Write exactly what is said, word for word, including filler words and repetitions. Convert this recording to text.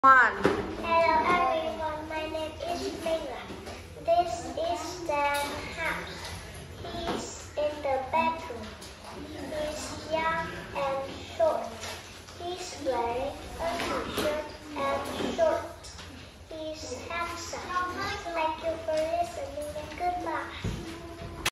One. Hello everyone, my name is Mingla. This is Dan house. He's in the bedroom. He's young and short. He's wearing a t-shirt